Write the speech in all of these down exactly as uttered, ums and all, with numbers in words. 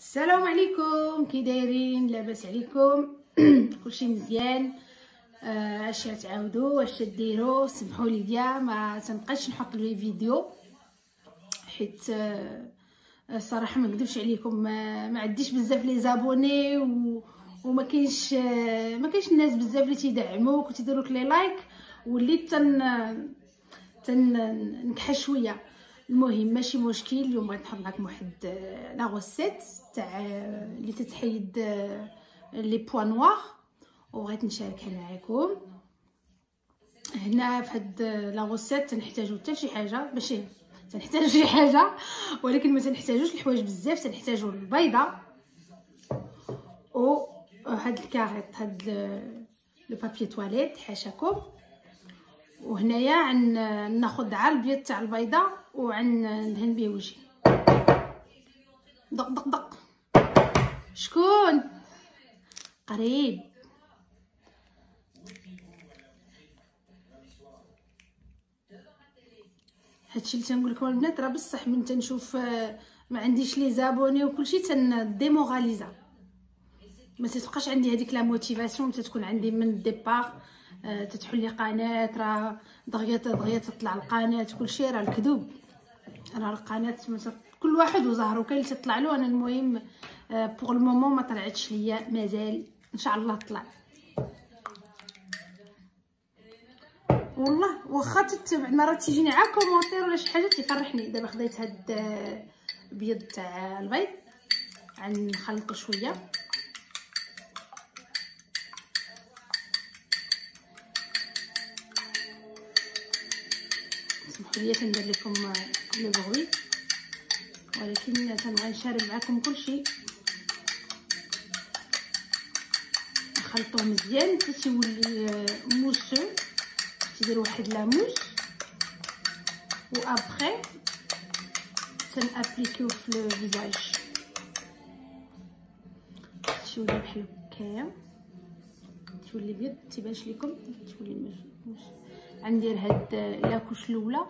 السلام عليكم، كي دايرين؟ لاباس عليكم؟ كلشي مزيان؟ آه، اش تعاودوا واش ديروا؟ سمحوا لي ما تنبقاش نحط لي فيديو حيت آه الصراحه ما نكذبش عليكم، ما, ما عنديش بزاف لي زابوني و وما كاينش آه ما كاينش الناس بزاف اللي تيدعموك وتيديروا لك لي لايك، وليت تن تن نكحل شويه. المهم ماشي مشكل، اليوم بغيت نحط معكم واحد لا غوسيت تاع اللي تتحيد لي بوا نوار وبغيت نشاركها معكم. هنا في هاد لا غوسيت تنحتاجو حتى شي حاجه، ماشي تنحتاج شي حاجه ولكن ما تنحتاجوش الحوايج بزاف. تنحتاجو البيضه و هاد الكاريط، هاد لو بابي تواليت حاشاكم. وهنايا عن ناخذ عا البيض تاع البيضه وعن ندهن به وجهي. دق دق دق. شكون قريب؟ هادشي اللي تنقول لكم البنات راه بصح من تنشوف ما عنديش لي زابوني وكلشي تنديموراليزا، ما تتبقاش عندي هذيك لا موتيفاسيون اللي تتكون عندي من الديبار. أه تتحل لي قناه، راه دغيا دغيا تطلع القناه، كلشي راه الكذوب. راه القناه كل واحد وزهرو، كاين اللي تطلع له. انا المهم أه بوغ المومون ما طلعتش ليا مازال، ان شاء الله طلع. والله واخا تتبع مرات تيجيني عا كومونتير ولا شي حاجه تيفرحني. دابا خديت هاد البيض تاع البيض غنخلطو شويه. سمحوا لي تندير لكم لو بغوي، ولكن تنبغي نشارك معكم كلشي. نخلطوه مزيان حتى تيولي موسو، تيدير واحد لاموس. و ابري تنابليكيو في لو فيزاج، تولي بحال هكايا، تولي بيض تيبانش لكم، تولي موس. غندير هاد لاكوش الاولى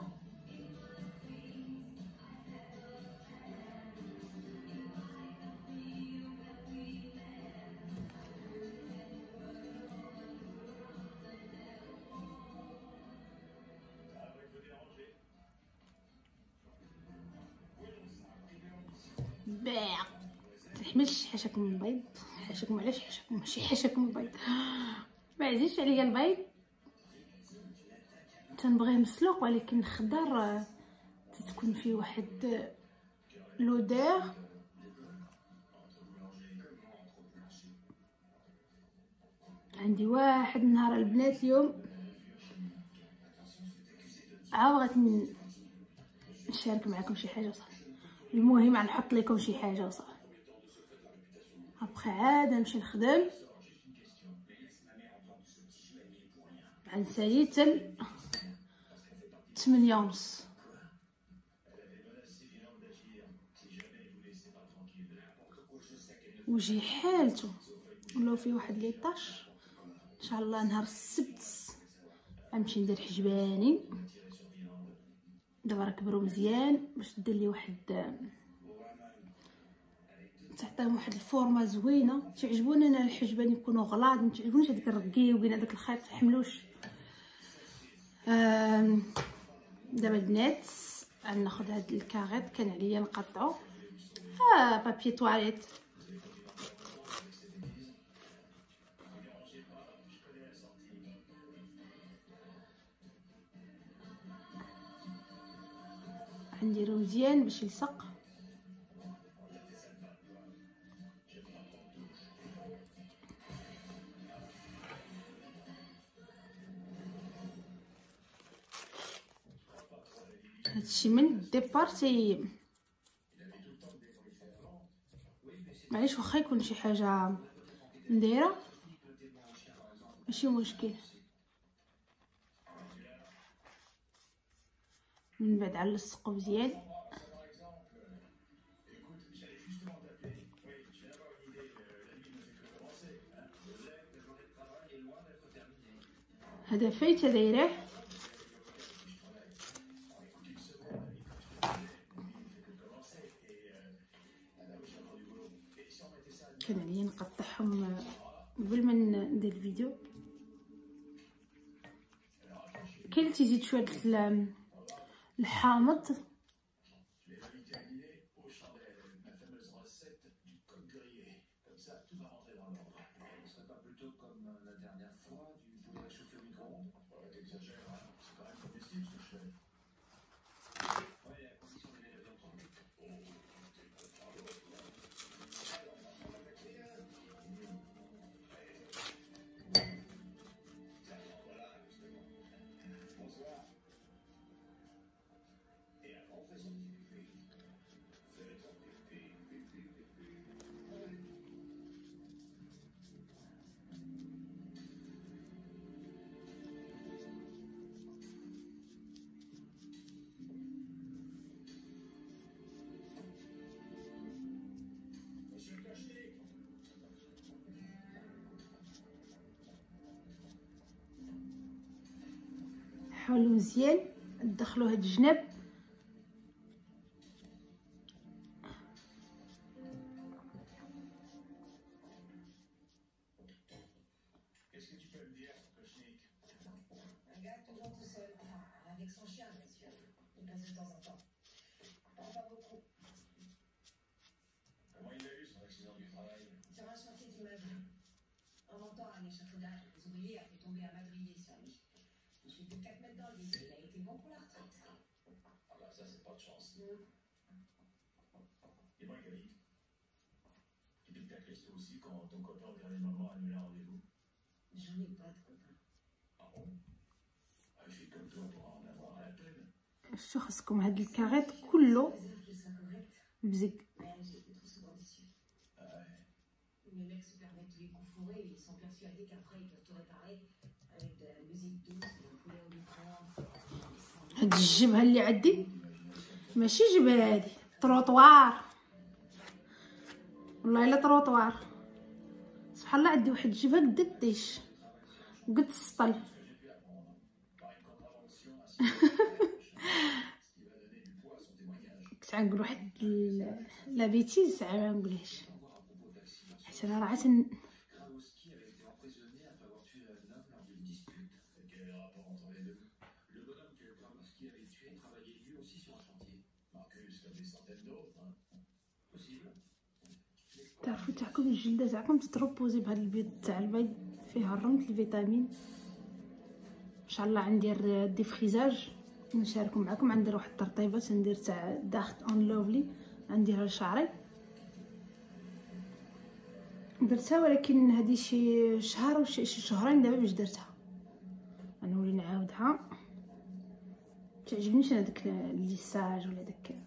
باع. تحملش حاشاكم البيض، حاشاكم علاش حاشاكم ماشي حاشاكم البيض، ما عزيزش عليا البيض. تنبغيه مسلوق ولكن خضر تتكون فيه واحد لودور. عندي واحد النهار البنات اليوم عا بغيت نشارك معكم شي حاجه صافي. المهم غنحط لكم شي حاجه وصافي، ابخي عاد نمشي نخدم. غنسالي تل تمنية ونص. وجهي حالته ولاو فيه واحد ليطاش. ان شاء الله نهار السبت غنمشي ندير حجباني. دابا راه كبروا مزيان باش دير لي واحد تعطيهم واحد الفورمه زوينه. تعجبوني انا الحجبان يكونوا غلاظ، ما تعجبونيش هذيك الرقيوين هذاك الخيط تحملوش. دابا البنات غناخذ هاد الكاريط كان عليا نقطعو. اه بابي تواليت. غنديرو مزيان باش يلصق. هادشي من الديبار تي معليش واخا يكون شي حاجه نديره ماشي مشكل. من بعد علصقو مزيان. هذا فايته دايره. عطشان عليا نقطعهم قبل ما ندير الفيديو. كاين اللي تيزيد شويه الحامض. حاولوا مزيان تدخلوا هاد الجناب. شو خصكم هاد الكاغيط كله بزق. هاد الجبهه اللي عندي ماشي جبهه، هادي تروطوار والله الا تروطوار. سبحان الله عندي واحد الجبهه قد الديش وقد السطل. كنت غنقول واحد لا بيتيز عا ما نقولهاش حيت انا راه عاد تعرفوا تاعكم الجلده تاعكم تتروبوزي بهذا البيض تاع البيض فيها الرمل الفيتامين. ان شاء الله غندير ديفريزاج نشاركو معكم. غندير واحد الترطيبات ندير تاع داخت اون لوفلي غنديرها لشعري. درتها ولكن هذه شي شهر وشي شي شهرين دابا باش درتها. غنولي نعاودها. تعجبنيش انا داك ليساج ولا داك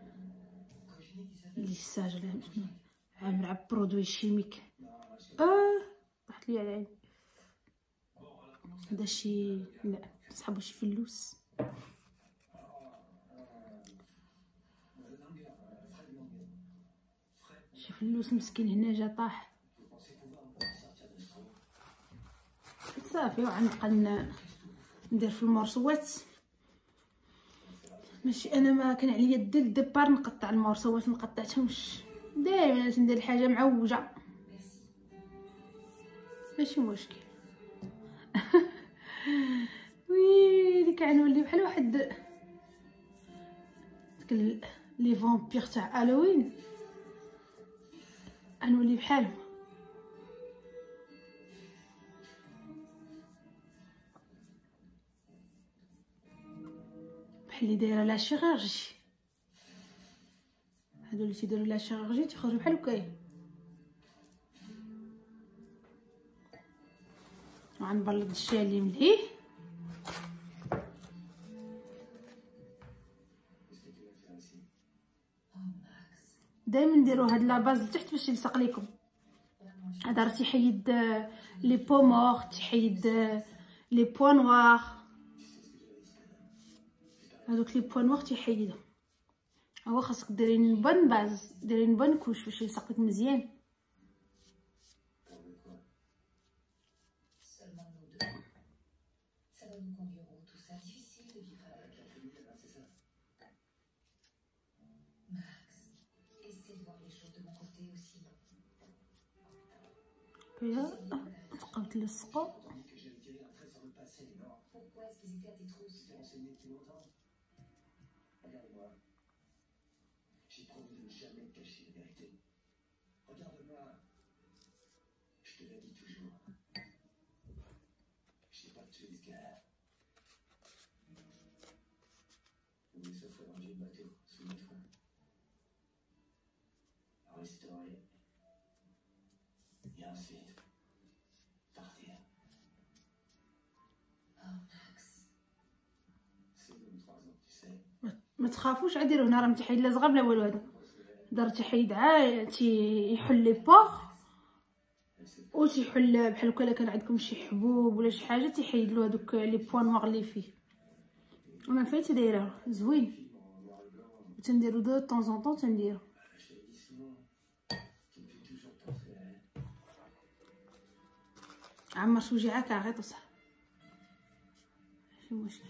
ليساج ولا شنو عامل على برودوي شيميك. اه طاحت لي على عيني. هذا شي لا نسحبو شي فلوس. شي فلوس مسكين هنا جا طاح صافي. وغنبقى ندير في المرصوات. ماشي انا ما كان عليا دير الدبار نقطع المرصوات ما قطعتهمش. دائما ندير الحاجه معوجه ماشي مشكل. ويلي كنولي بحال واحد داك لي فامبير تاع الوين. غنولي بحالهم. بحال اللي دايره لا شيرورجي. هادو اللي تيديروا لا شيرورجي تيخرجوا بحال هكايا. غنبلط الشالي مليح. دائما نديروا هاد لاباز لتحت باش يلصق لكم. هذا راه تيحيد لي بو مور تيحيد لي بو نوار. هذوك لي بو نوار تيحيدهم. هو خاصك ديري بون باز ديري بون كوش باش يلصق لك مزيان. شويه تبقاو تلصقوا. ما تخافوش عاديروا هنا راه متحيد لا صغار بلا والو. هذا دار تحيد عا تيحل لي بور و تيحل بحال هكا. الا كان عندكم شي حبوب ولا شي حاجه تيحيد له هذوك لي بوان نوار اللي فيه. ومن فايت دايره زوين. تنديرو دو طون طون طون تنديرو. عمر شوجيعه كاغيط وصح ماشي مشكل.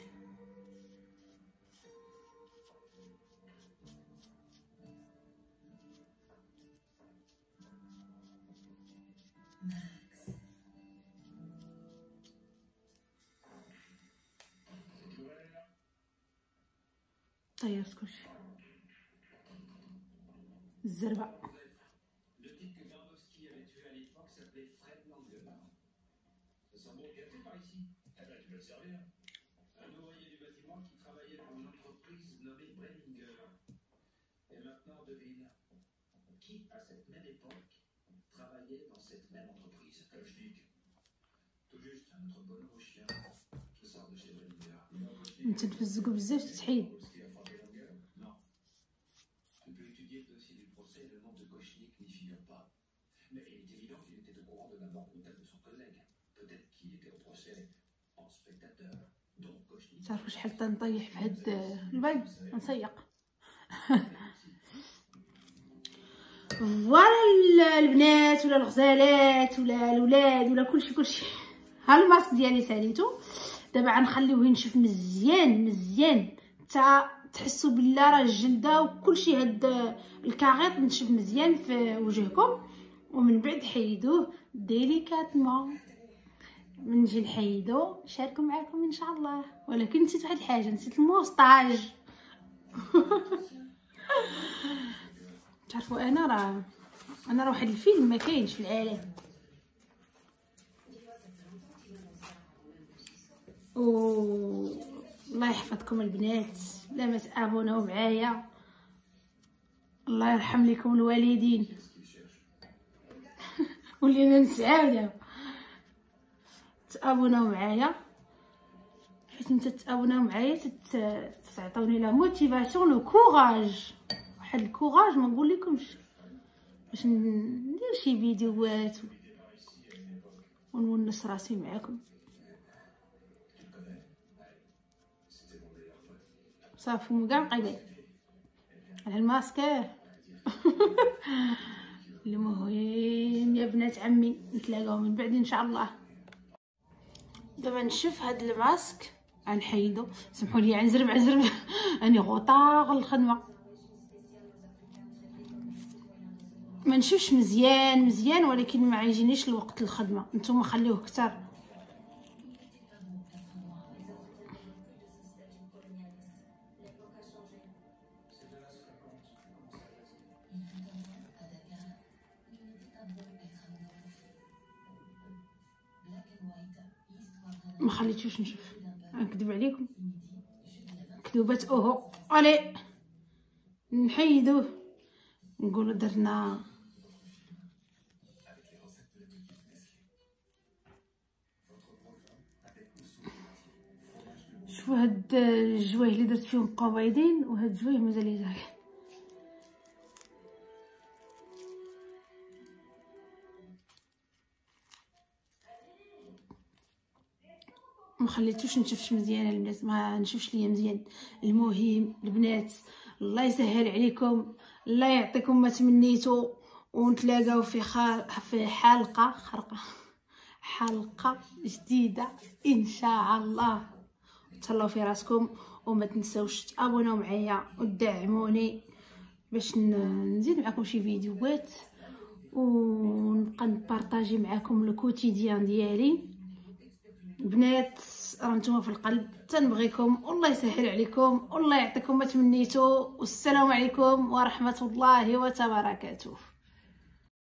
طيرت كلشي الزربه. نتنفزقو بزاف تتحيد. تعرفوا شحال تنطيح في هاد البيض نسيق. فوالا البنات ولا الغزالات ولا الاولاد ولا كلشي كلشي. ها الماسك ديالي ساليتو. دابا غنخليوه ينشف مزيان مزيان حتى تحسوا بلا راه الجلده وكلشي. هاد الكاغيط نشف مزيان في وجهكم ومن بعد حيدوه ديليكاتمون. من نجي نحيدو نشاركو معاكم ان شاء الله. ولكن نسيت واحد الحاجه، نسيت الموسطاج. تعرفوا انا راه انا راه واحد الفيلم ما كاينش في العالم. و الله يحفظكم البنات لا ما تابوناو معايا. الله يرحم لكم الوالدين. ولينا نسعاو تابوناو معايا. حيت نتا تابوناو معايا تعطوني لا موتيفاسيون لو كوراج. واحد الكوراج ما نقول لكمش باش ندير شي فيديوهات ونونس راسي معاكم. صافي كاع قبل على الماسك. المهم يا بنات عمي نتلاقاو من بعد ان شاء الله. دابا نشوف هاد الماسك غنحيدو. سمحوا لي عنزرب عنزرب اني غوطاغ الخدمه. ما نشوفش مزيان مزيان ولكن ما عايجينيش الوقت الخدمه. نتوما خليوه كتر. ما خليتوش نشوف. نكذب عليكم كذوبات اوهو. علي نحيدوه نقولوا درنا. شوفوا هاد الجوايه اللي درت فيهم بقاو بايضين وهاد الجوايه مازال يزال. ما خليتوش نشوفش مزيان البنات. ما نشوفش ليا مزيان. المهم البنات الله يسهل عليكم. الله يعطيكم ما تمنيتوا ونتلاقاو في خال في حلقه خرقه حلقه جديده ان شاء الله. تهلاو في راسكم وما تنساوش تابوناو معايا وتدعموني باش نزيد معكم شي فيديوهات ونبقى نبارطاجي معكم لو كوتيديان ديالي. بنات راه نتوما في القلب، تنبغيكم والله يسهل عليكم والله يعطيكم ما تمنيتو. والسلام عليكم ورحمه الله وبركاته.